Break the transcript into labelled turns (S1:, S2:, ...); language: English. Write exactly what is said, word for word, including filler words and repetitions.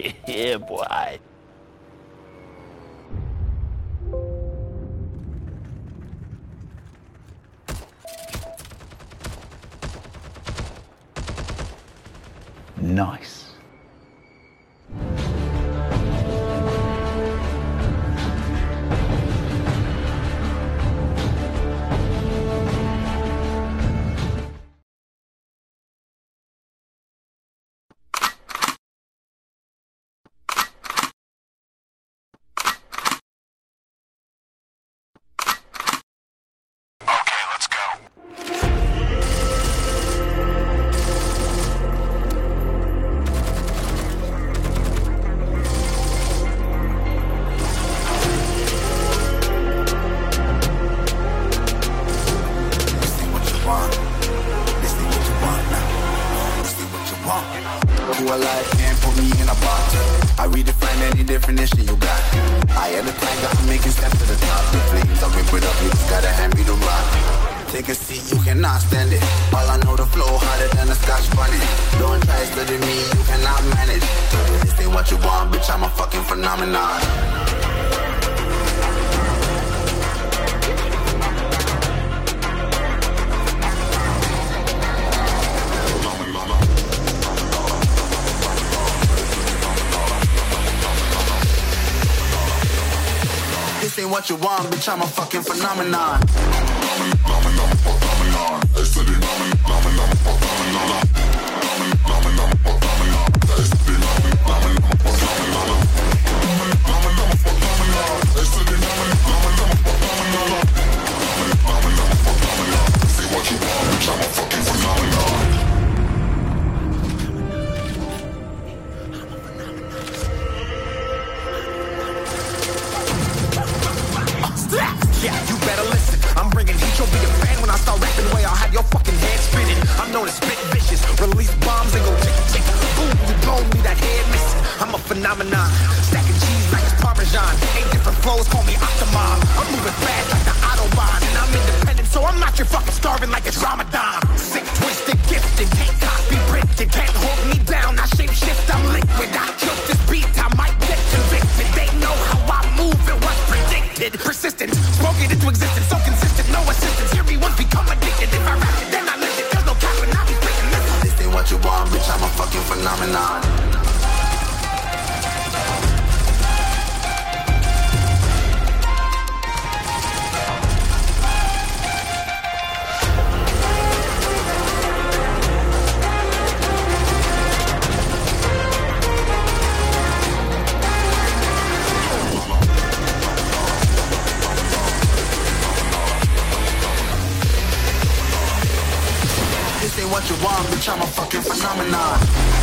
S1: Yeah, boy. Nice.
S2: What you want, bitch, I'm a fucking phenomenon.
S3: Phenomenon, stacking cheese like it's Parmesan. Eight different flows, call me Octomom. I'm moving fast like the Autobahn, and I'm independent, so I'm not your fucking starving like it's Ramadan. Sick, twisted, gifted, can't copy, printed, can't hold me down. I shape shift, I'm liquid. I kill this beat, I might get convicted. They know how I move, it was predicted. Persistent, spoke it into existence, so consistent, no assistance. Hear me once, become addicted. If I rap it, then I live it. There's no cap, and I be freaking missing.
S2: This ain't what you want, bitch, I'm a fucking phenomenon. What you want, bitch, I'm a fucking phenomenon.